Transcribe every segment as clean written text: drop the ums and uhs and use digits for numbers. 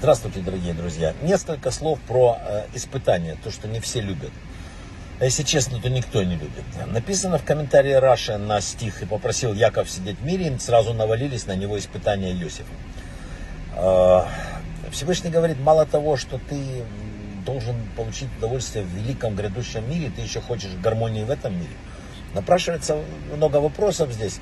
Здравствуйте, дорогие друзья. Несколько слов про испытания, то, что не все любят. А если честно, то никто не любит. Написано в комментарии Раши на стих: «И попросил Яков сидеть в мире», и сразу навалились на него испытания Иосифа. Всевышний говорит, мало того, что ты должен получить удовольствие в великом грядущем мире, ты еще хочешь гармонии в этом мире. Напрашивается много вопросов здесь,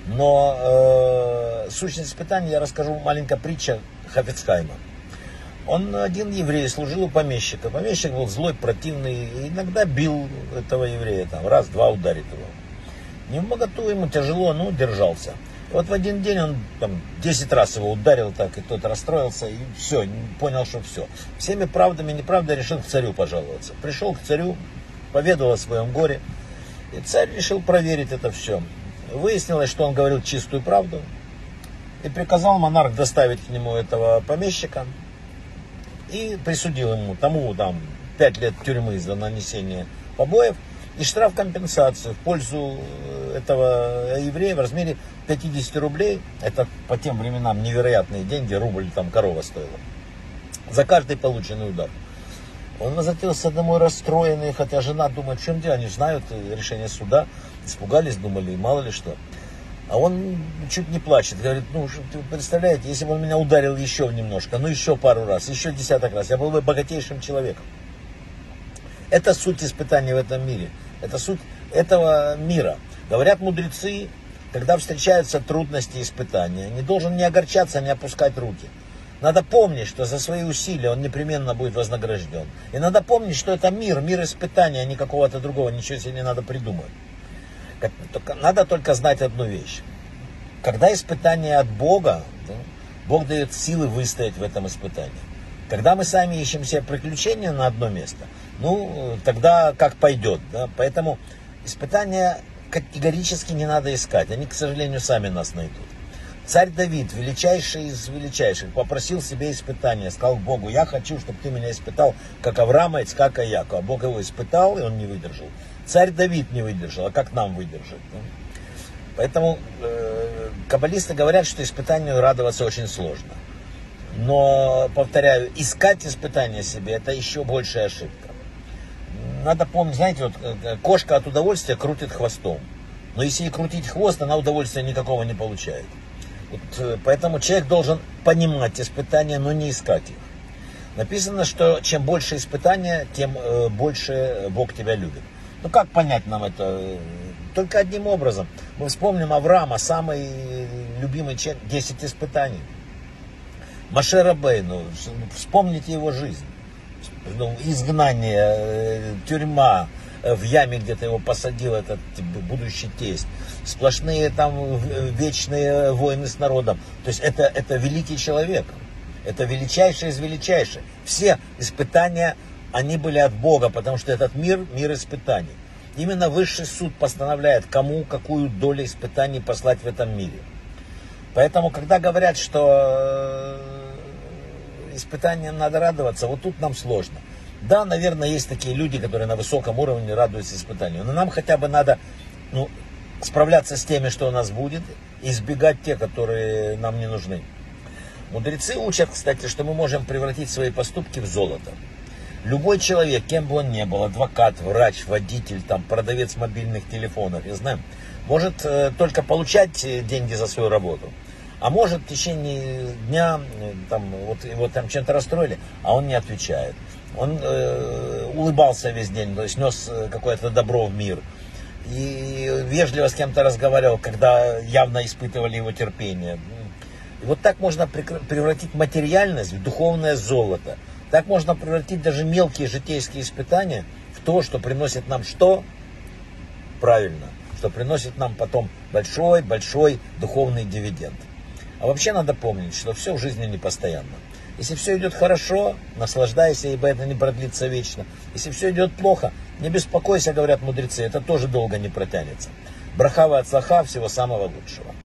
но сущность испытаний я расскажу. Маленькая притча Хафец Хаима. Он один еврей, служил у помещика. Помещик был злой, противный, и иногда бил этого еврея, там, раз-два ударит его. Не в моготу, ему тяжело, но держался. И вот в один день он там 10 раз его ударил так, и тот расстроился, и все, понял, что все. Всеми правдами и неправдой решил к царю пожаловаться. Пришел к царю, поведал о своем горе, и царь решил проверить это все. Выяснилось, что он говорил чистую правду, и приказал монарх доставить к нему этого помещика, и присудил ему тому 5 лет тюрьмы за нанесение побоев и штраф-компенсацию в пользу этого еврея в размере 50 рублей. Это по тем временам невероятные деньги, рубль там корова стоила. За каждый полученный удар. Он возвратился домой расстроенный, хотя жена думает, в чем дело, они знают решение суда, испугались, думали, мало ли что. А он чуть не плачет, говорит, вы представляете, если бы он меня ударил еще немножко, еще пару раз, еще десяток раз, я был бы богатейшим человеком. Это суть испытаний в этом мире, это суть этого мира. Говорят мудрецы, когда встречаются трудности и испытания, не должен ни огорчаться, ни опускать руки. Надо помнить, что за свои усилия он непременно будет вознагражден. И надо помнить, что это мир испытания, а не какого-то другого, ничего себе не надо придумать. Надо только знать одну вещь. Когда испытание от Бога, Бог дает силы выстоять в этом испытании. Когда мы сами ищем себе приключения на одно место, тогда как пойдет. Да? Поэтому испытания категорически не надо искать. Они, к сожалению, сами нас найдут. Царь Давид, величайший из величайших, попросил себе испытания. Сказал Богу, я хочу, чтобы ты меня испытал, как Авраама, Ицхака и Якова. Бог его испытал, и он не выдержал. Царь Давид не выдержал, а как нам выдержать? Поэтому каббалисты говорят, что испытанию радоваться очень сложно. Но, повторяю, искать испытания себе, это еще большая ошибка. Надо помнить, знаете, кошка от удовольствия крутит хвостом. Но если ей крутить хвост, она удовольствия никакого не получает. Поэтому человек должен понимать испытания, но не искать их. Написано, что чем больше испытания, тем больше Бог тебя любит. Как понять нам это? Только одним образом. Мы вспомним Авраама, самый любимый человек, 10 испытаний. Моше Рабейну, вспомните его жизнь. Изгнание, тюрьма, в яме где-то его посадил этот будущий тесть. Сплошные там вечные войны с народом. То есть это великий человек. Это величайший из величайших. Все испытания, они были от Бога, потому что этот мир испытаний. Именно высший суд постановляет, кому какую долю испытаний послать в этом мире. Поэтому, когда говорят, что испытаниям надо радоваться, вот тут нам сложно. Да, наверное, есть такие люди, которые на высоком уровне радуются испытанию. Но нам хотя бы надо справляться с теми, что у нас будет, и избегать тех, которые нам не нужны. Мудрецы учат, кстати, что мы можем превратить свои поступки в золото. Любой человек, кем бы он ни был, адвокат, врач, водитель, продавец мобильных телефонов, я знаю, может только получать деньги за свою работу. А может в течение дня, его чем-то расстроили, а он не отвечает. Он улыбался весь день, то есть нес какое-то добро в мир. И вежливо с кем-то разговаривал, когда явно испытывали его терпение. И вот так можно превратить материальность в духовное золото. Так можно превратить даже мелкие житейские испытания в то, что приносит нам что? Правильно, что приносит нам потом большой духовный дивиденд. А вообще надо помнить, что все в жизни непостоянно. Если все идет хорошо, наслаждайся, ибо это не продлится вечно. Если все идет плохо, не беспокойся, говорят мудрецы, это тоже долго не протянется. Браха ва ацлаха, всего самого лучшего.